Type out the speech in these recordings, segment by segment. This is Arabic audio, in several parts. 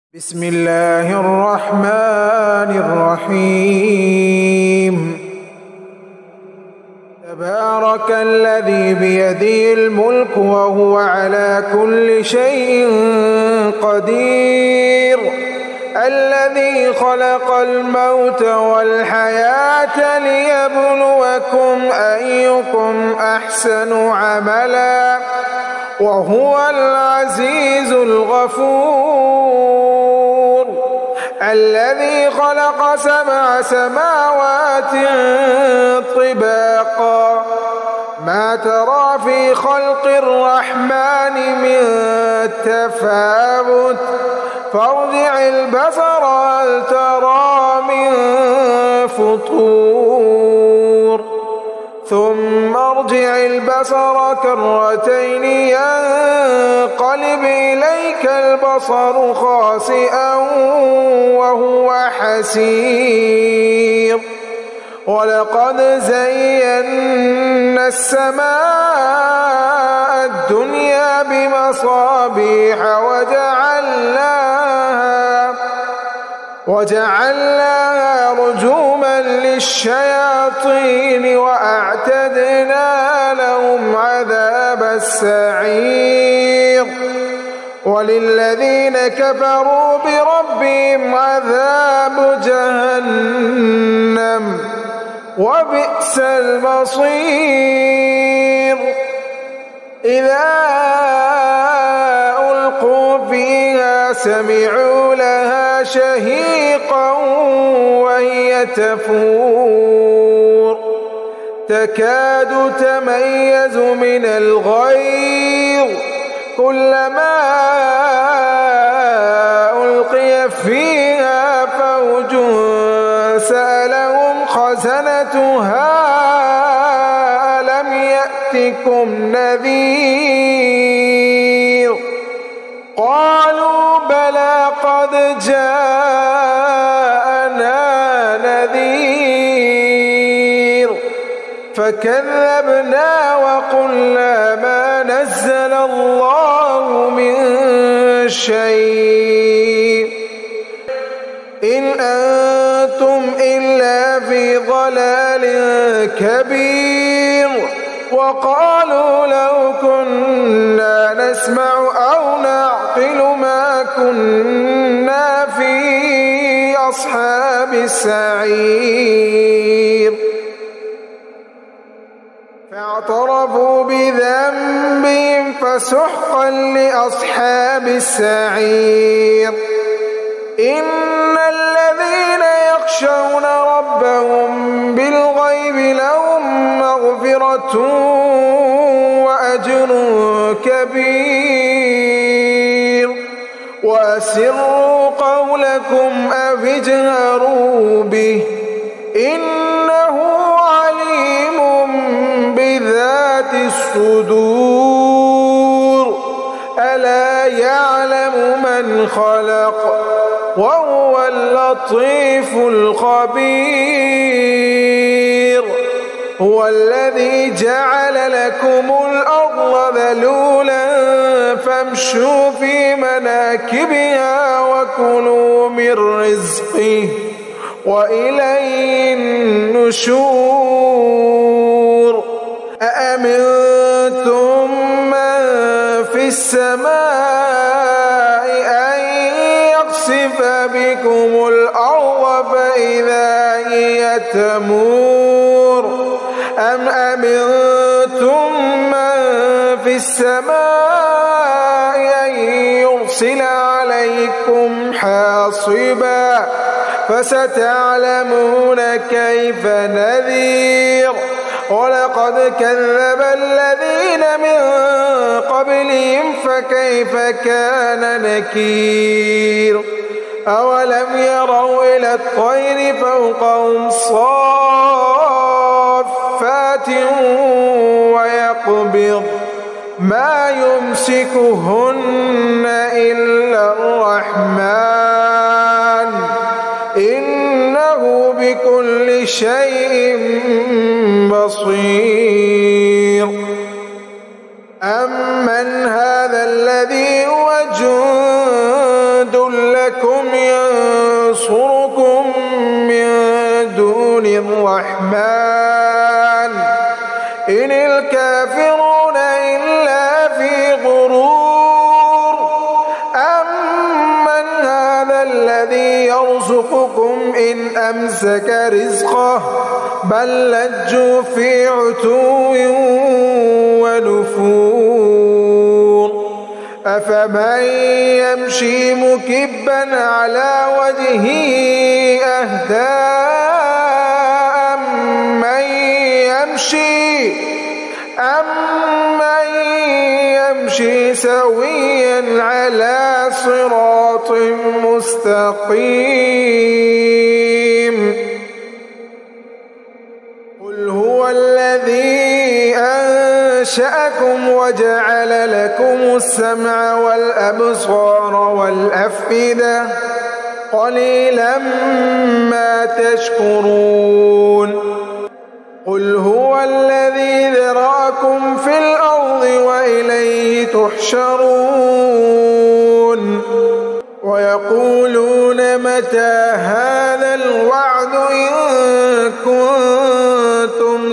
بسم الله الرحمن الرحيم. تبارك الذي بيده الملك وهو على كل شيء قدير، الذي خلق الموت والحياة ليبلوكم أيكم أحسن عملا وهو العزيز الغفور، الذي خلق 7 سماوات طباقا ما ترى في خلق الرحمن من تفاوت فارجع البصر هل ترى من فطور ثم ارجع البصر كرتين ينقلب إليك البصر خاسئا وهو حسير، ولقد زينا السماء الدنيا بمصابيح وجعلناها رجوما للشياطين وأعتدنا لهم عذاب السعير، وللذين كفروا بربهم عذاب جهنم وبئس المصير. إذا ألقوا فيها سمعوا لها شهيقا وهي تفور تكاد تميز من الغيظ، كلما ألقي فيها فوج سألهم خزنتها ألم يأتكم نذير، قالوا بلى قد جاءنا نذير فكذبنا وقلنا ما نزل الله من شيء إن أنتم إلا في ضلال كبير، وقالوا لو كنا نسمع أو نعقل ما كنا في أصحاب السعير، فاعترفوا بذنبهم فسحقا لأصحاب السعير. إن الذين يخشون ربهم بالغيب لهم مغفرة وأجر كبير، وأسروا قولكم أو اجهروا به إنه عليم بذات الصدور، ألا يعلم من خلق وهو اللطيف الخبير. هو الذي جعل لكم الأرض ذلولا فامشوا في مناكبها وكلوا من رزقه وإليه النشور. أأمنتم من في السماء أن يخسف بكم الأرض فإذا هي تمور، أم أمنتم من في السماء أن يرسل عليكم حاصبا فستعلمون كيف نذير. ولقد كذب الذين من قبلهم فكيف كان نكير. أولم يروا إلى الطير فوقهم صافات ويقبض ما يمسكهن إلا الرحمن إنه بكل شيء بصير. أمن هذا الذي هو جند لكم ينصركم من دون الرحمن إن الكافرون إلا في غرور أمن هذا الذي يرزقكم إن أمسك رزقه بل لجوا في عتو ونفور أفمن يمشي مكبا على وجهه أهدى أمن يمشي سويا على صراط مستقيم قل هو الذي أنشأكم وجعل لكم السمع والأبصار والأفئدة قليلا ما تشكرون قل هو الذي ذرأكم في الأرض وإليه تحشرون ويقولون متى هذا الوعد إن كنتم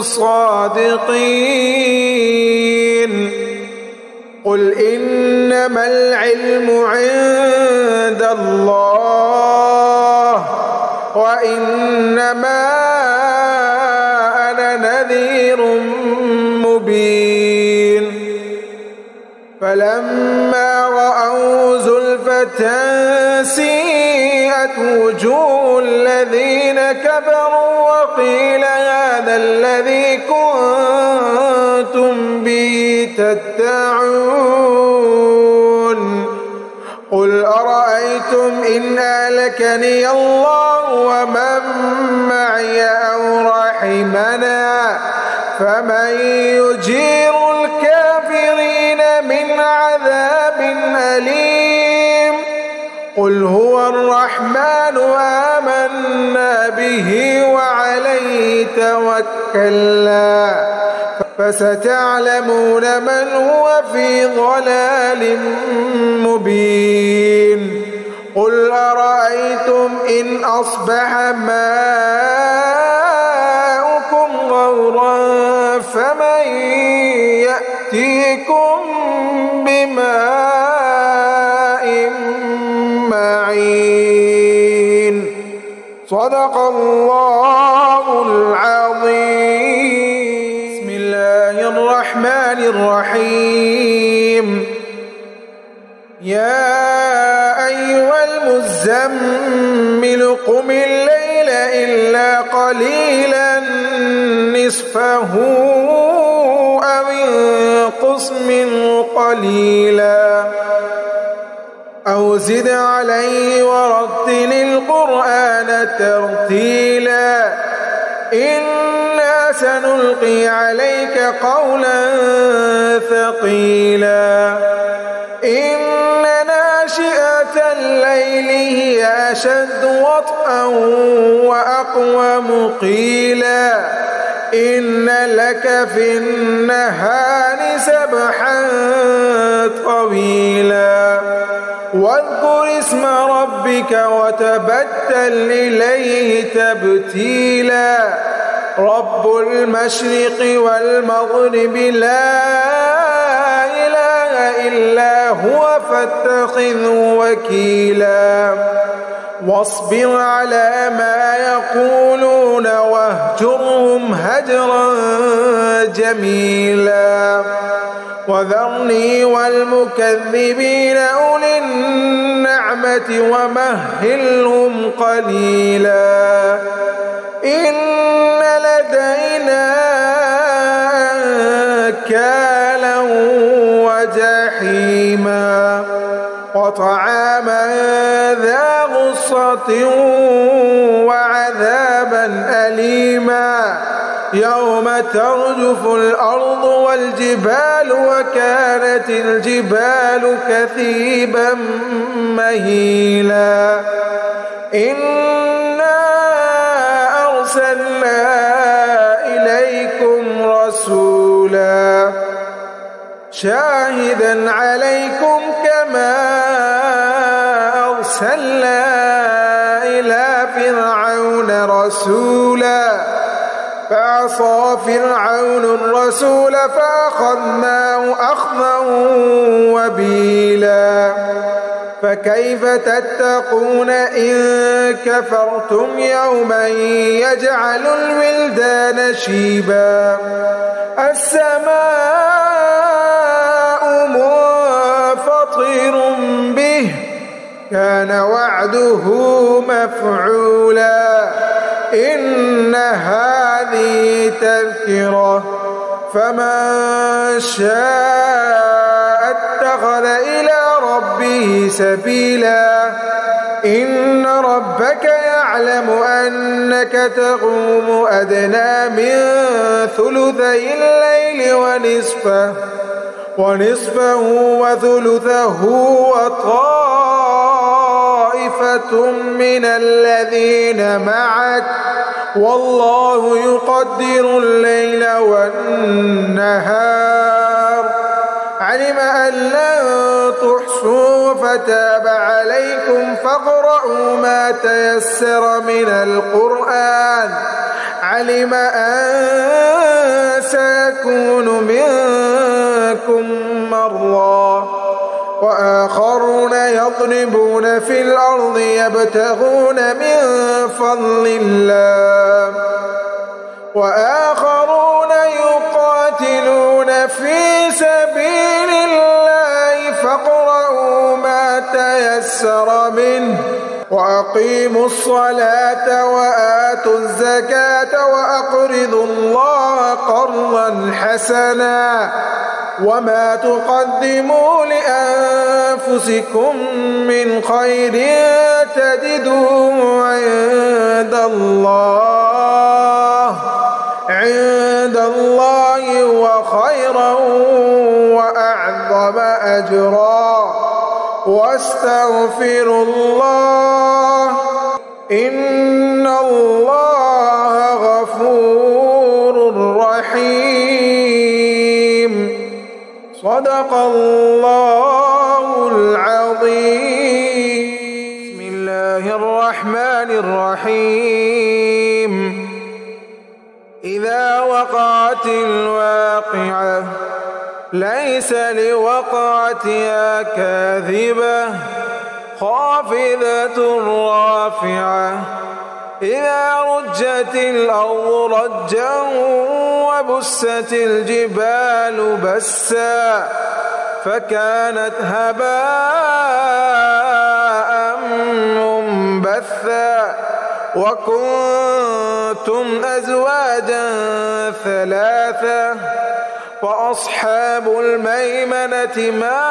صادقين قل إنما العلم عند الله وإنما نذير مبين فلما رأوا زلفة سيئت وجوه الذين كفروا وقيل هذا الذي كنتم به تدعون قل أرأيتم إن أهلكني الله ومن معي أو رحمنا فمن يجير الكافرين من عذاب أليم قل هو الرحمن آمنا به وعليه توكلنا فستعلمون من هو في ضلال مبين قل أرأيتم إن أصبح ماؤكم غورا فمن يأتيكم بماء معين صدق الله العظيم بسم الله الرحمن الرحيم يا أيها المزمل قم الليل إلا قليلا نصفه أو انقص منه قليلا أو زد عليه ورتل القرآن ترتيلا إنا سنلقي عليك قولا ثقيلا إن ناشئة الليل هي أشد وطئا وأقوم قيلا إن لك في النهار سبحا طويلا واذكر اسم ربك وتبتل إليه تبتيلا رب المشرق والمغرب لا إله إلا هو فاتخذه وكيلا واصبر على ما يقولون واهجرهم هجرا جميلا وذرني والمكذبين أولي النعمة ومهلهم قليلا إن لدينا أنكالا وجحيما وطعاما ذا غصة وعذابا أليما يوم ترجف الأرض والجبال وكانت الجبال كثيبا مهيلا إنا أرسلنا إليكم رسولا شاهدا عليكم كما أرسلنا إلى فرعون رسولا فعصى فرعون الرسول فأخذناه أخذا وبيلا فكيف تتقون إن كفرتم يوما يجعل الولدان شيبا السماء منفطر به كان وعده مفعولا إن هذه تذكرة فمن شاء اتخذ إلى ربه سبيلا إن ربك يعلم أنك تقوم أدنى من ثلثي الليل ونصفه وثلثه وطائفة من الذين معك والله يقدر الليل والنهار علم أن لن تحصوا فتاب عليكم فاقرؤوا ما تيسر من القرآن علم أن سيكون منكم مرضى وآخرون يضربون في الأرض يبتغون من فضل الله وآخرون يقاتلون في سبيل الله فاقرؤوا ما تيسر منه وأقيموا الصلاة وآتوا الزكاة وأقرضوا الله قرضا حسنا وما تقدموا لأنفسكم من خير تجدوه عند الله وخيرا وأعظم أجرا واستغفروا الله إن الله غفور رحيم صدق الله العظيم بسم الله الرحمن الرحيم إذا وقعت الواقعة ليس لوقعتها كاذبة خافضة رافعة إذا رجت الأرض رجا وبست الجبال بسا فكانت هباء منبثا وكنتم أزواجا ثلاثة فأصحاب الميمنة ما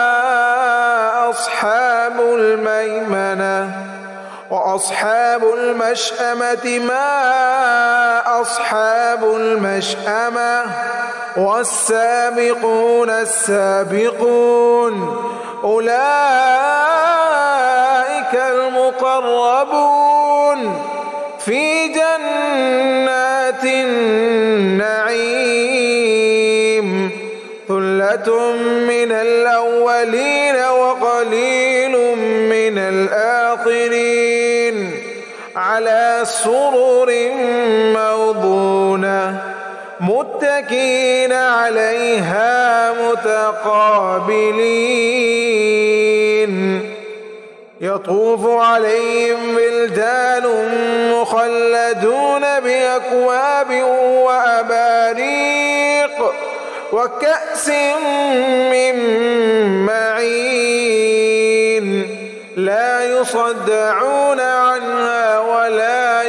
أصحاب الميمنة وأصحاب المشأمة ما أصحاب المشأمة والسابقون السابقون أولئك المقربون في جنات النعيم ثلة من الأولين وقليل من الآخرين على سرر موضونة متكئين عليها متقابلين يطوف عليهم ولدان مخلدون بأكواب وأباريق وكأس من معين لا يصدعون عنها ولا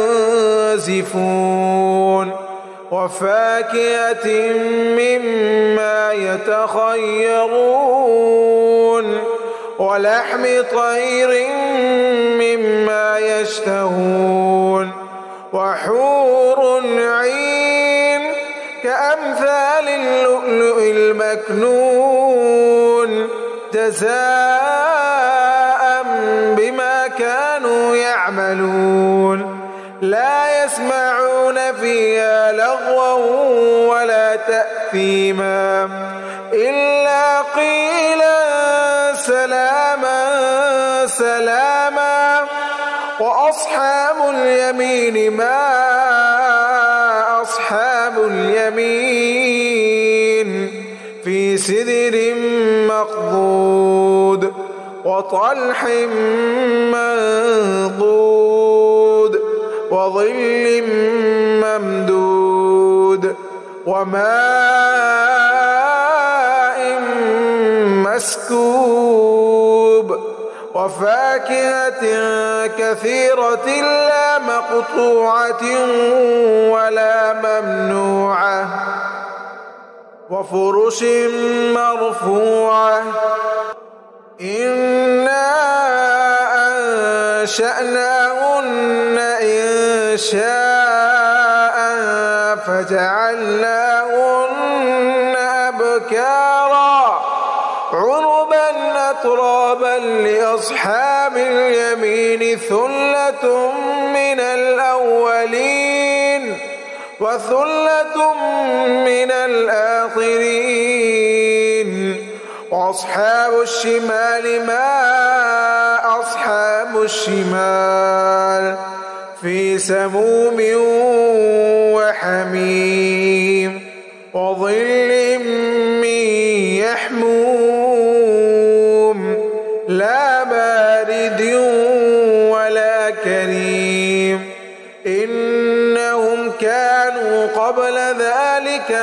ينزفون وفاكهة مما يتخيرون ولحم طير مما يشتهون وحور عين كأمثال اللؤلؤ المكنون جزاء بما كانوا يعملون لا يسمعون فيها لغوا ولا تأثيما إلا قيلا سلاما سلاما سلاما. وأصحاب اليمين ما أصحاب اليمين في سدر مخضود وطلح منضود وظل ممدود وماء مسكوب وفاكهة كثيرة لا مقطوعة ولا ممنوعة وفرش مرفوعة. إنا أنشأناهن إنشاء فجعلناهن أبكارا عربا أترابا لأصحاب اليمين ثلة من الأولين وثلة من الآخرين. وأصحاب الشمال ما أصحاب الشمال في سموم وحميم وظل من يحموم لا بارد ولا كريم. إنهم كانوا قبل ذلك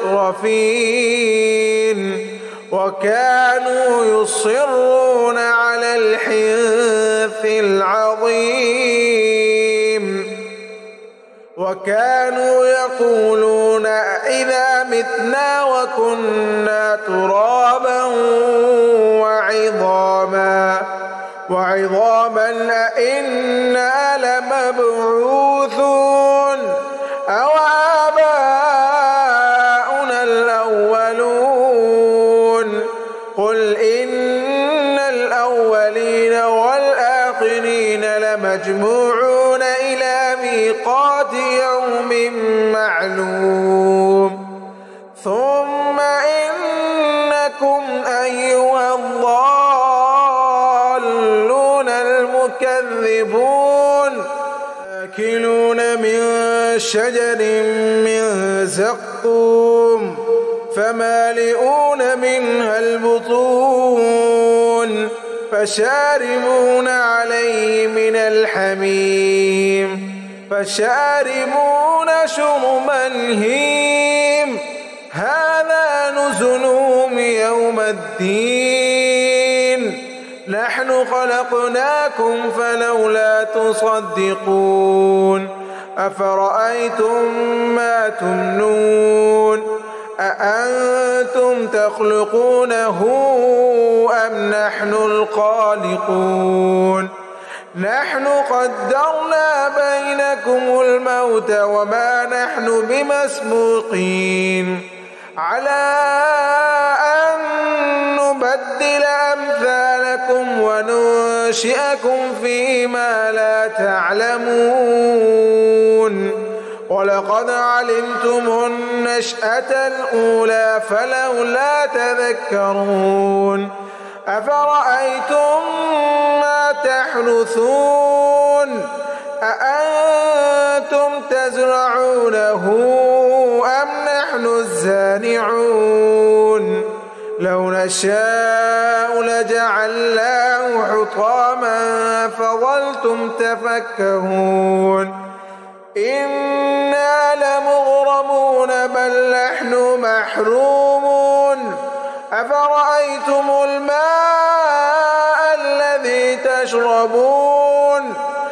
مترفين وكانوا يصرون على الحنث العظيم وكانوا يقولون إذا متنا وكنا ترابا وعظاما أئنا لمبعوثون أو آباؤنا الأولون. قل إن الأولين والآخرين لمجموعون إلى ميقات يوم معلوم. ثم إنكم أيها الضالون المكذبون آكلون من شجر من زقوم فمالئون منها البطون فشاربون عليه من الحميم فشاربون شرب الهيم هذا نزلهم يوم الدين. نحن خلقناكم فلولا تصدقون. أفرأيتم ما تمنون أأنتم تخلقونه أم نحن الخالقون. نحن قدرنا بينكم الموت وما نحن بمسبوقين على أن نبدل أمثالكم وننشئكم فيما لا تعلمون. ولقد علمتم النشأة الأولى فلولا تذكرون. أفرأيتم ما تحرثون أأنتم تزرعونه أم نحن الزارعون. لو نشاء لجعلناه حطاما فظلتم تفكهون. إنا لمغرمون بل نحن محرومون. أفرأيتم الماء الذي تشربون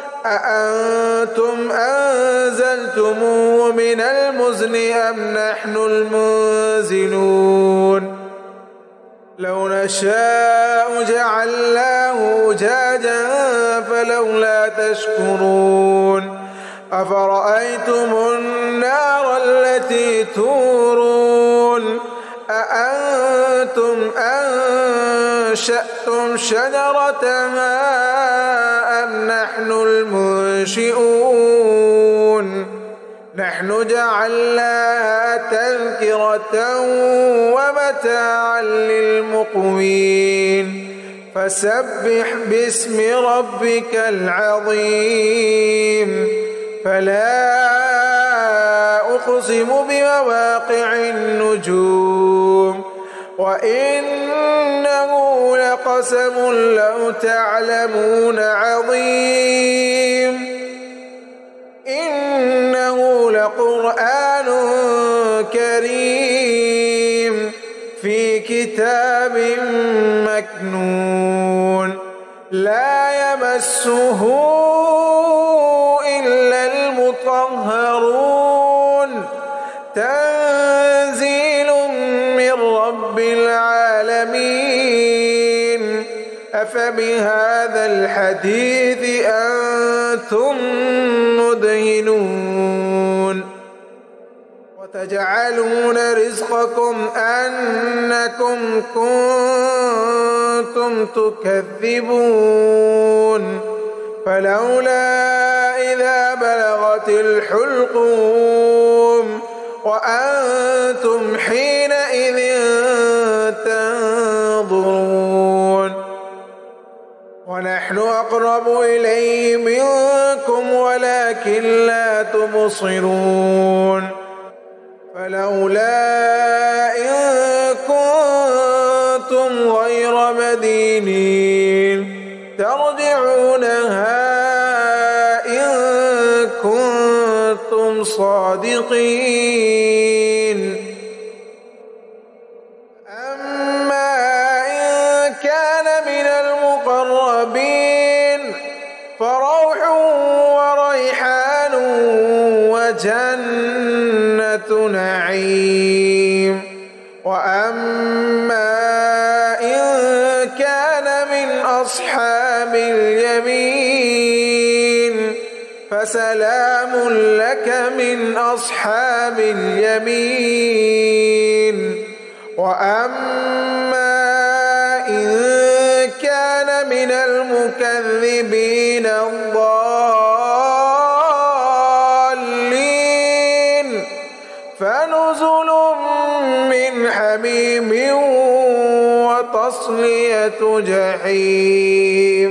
أأنتم أنزلتموه من المزن أم نحن المنزلون. لو نشاء جعلناه أجاجا فلولا تشكرون. أفرأيتم النار التي تورون أأنتم أنشأتم شجرتها أم نحن المنشئون. نحن جعلناها تذكرة ومتاعا للمقوين فسبح باسم ربك العظيم فلا أقسم بمواقع النجوم وإنه لقسم لو تعلمون عظيم إنه لقرآن كريم في كتاب مكنون لا يمسه إلا المطهرون تنزيل من رب العالمين أفبهذا الحديث أنتم مدهنون وتجعلون رزقكم أنكم كنتم تكذبون فلولا إذا بلغت الحلقوم وأنتم حينئذ تنظرون ونحن أقرب إليه منكم ولكن لا تبصرون فلولا إن كنتم غير مدينين ترجعونها إن كنتم صادقين أما إن كان من المقربين فروح وريحان وجنة نعيم وأما إن كان من أصحاب اليمين فسلام لك من أصحاب اليمين وأما إن كان من المكذبين الضالين فنزل من حميم وتصلية جحيم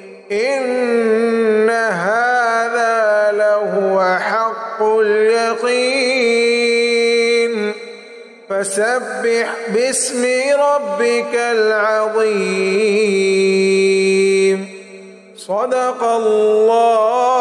إن هذا لهو حق اليقين فسبح باسم ربك العظيم صدق الله